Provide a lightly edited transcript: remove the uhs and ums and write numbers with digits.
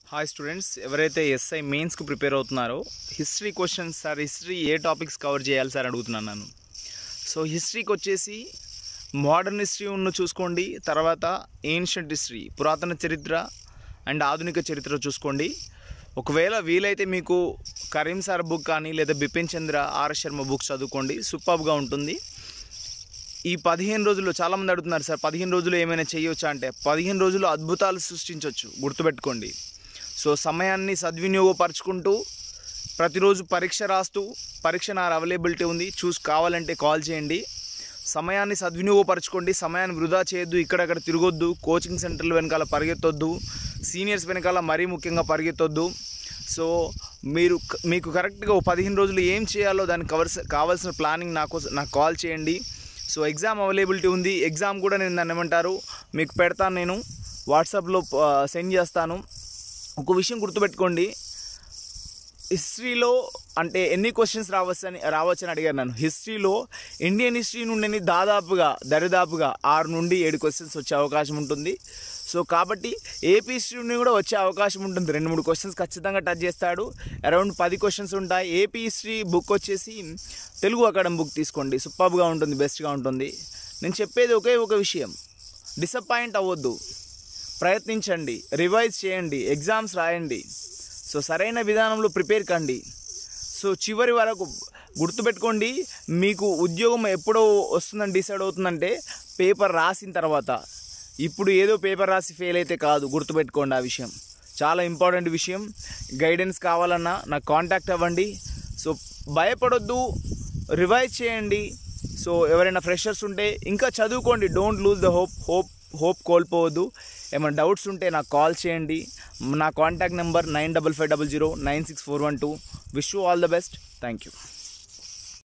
Hi students, ఎవరైతే S మెయిన్స్కు prepare అవుతున్నారో హిస్టరీ క్వశ్చన్స్ సార్, హిస్టరీ ఏ టాపిక్స్ కవర్ చేయాలి సార్ అడుగుతున్నాను నేను. సో హిస్టరీకి వచ్చేసి మోడర్న్ హిస్టరీ ఉన్న చూసుకోండి, తర్వాత ఏన్షియంట్ హిస్టరీ పురాతన చరిత్ర అండ్ ఆధునిక చరిత్ర చూసుకోండి. ఒకవేళ వీలైతే మీకు కరీం సార్ బుక్ కానీ లేదా బిపిన్ చంద్ర ఆర్ శర్మ బుక్స్ చదువుకోండి, సూపర్గా ఉంటుంది. ఈ 15 రోజుల్లో చాలామంది అడుగుతున్నారు సార్ 15 రోజులు ఏమైనా చేయవచ్చా అంటే, 15 రోజులు అద్భుతాలు సృష్టించవచ్చు, గుర్తుపెట్టుకోండి. సో సమయాన్ని సద్వినియోగపరచుకుంటూ ప్రతిరోజు పరీక్ష రాస్తూ, పరీక్ష నా అవైలబిలిటీ ఉంది, కావాలంటే కాల్ చేయండి. సమయాన్ని సద్వినియోగపరచుకోండి, సమయాన్ని వృధా చేయొద్దు, ఇక్కడక్కడ తిరగొద్దు, కోచింగ్ సెంటర్ల వెనకాల పరిగెత్తొద్దు, సీనియర్స్ వెనకాల మరీ ముఖ్యంగా పరిగెత్తొద్దు. సో మీకు కరెక్ట్గా 15 రోజులు ఏం చేయాలో దానికి కావాల్సిన ప్లానింగ్ నాకు కాల్ చేయండి. సో ఎగ్జామ్ అవైలబిలిటీ ఉంది, ఎగ్జామ్ కూడా నేను దాన్ని ఏమంటారు మీకు పెడతాను, నేను వాట్సాప్లో సెండ్ చేస్తాను. ఒక విషయం గుర్తుపెట్టుకోండి, హిస్టరీలో అంటే ఎన్ని క్వశ్చన్స్ రావచ్చని అడిగారు నన్ను. హిస్టరీలో ఇండియన్ హిస్టరీ నుండి దరిదాపుగా 6 నుండి 7 క్వశ్చన్స్ వచ్చే అవకాశం ఉంటుంది. సో కాబట్టి ఏపీ హిస్టరీ నుండి కూడా వచ్చే అవకాశం ఉంటుంది, 2-3 క్వశ్చన్స్ ఖచ్చితంగా టచ్ చేస్తాడు. అరౌండ్ 10 క్వశ్చన్స్ ఉంటాయి. ఏపీ హిస్టరీ బుక్ వచ్చేసి తెలుగు అకాడమీ బుక్ తీసుకోండి, సూపర్గా ఉంటుంది, బెస్ట్గా ఉంటుంది. నేను చెప్పేది ఒకే ఒక విషయం, డిసప్పాయింట్ అవ్వద్దు, ప్రయత్నించండి, రివైజ్ చేయండి, ఎగ్జామ్స్ రాయండి. సో సరైన విధానంలో ప్రిపేర్ కండి. సో చివరి వరకు గుర్తుపెట్టుకోండి, మీకు ఉద్యోగం ఎప్పుడో వస్తుందని డిసైడ్ అవుతుందంటే పేపర్ రాసిన తర్వాత. ఇప్పుడు ఏదో పేపర్ రాసి ఫెయిల్ అయితే కాదు, గుర్తుపెట్టుకోండి. ఆ విషయం చాలా ఇంపార్టెంట్ విషయం. గైడెన్స్ కావాలన్నా నాకు కాంటాక్ట్ అవ్వండి. సో భయపడొద్దు, రివైజ్ చేయండి. సో ఎవరైనా ఫ్రెషర్స్ ఉంటే ఇంకా చదువుకోండి, డోంట్ లూజ్ ద హోప్ కోల్పోవద్దు. ఏమైనా డౌట్స్ ఉంటే నాకు కాల్ చేయండి. నా contact number 9550096412. Wish you all the best. Thank you.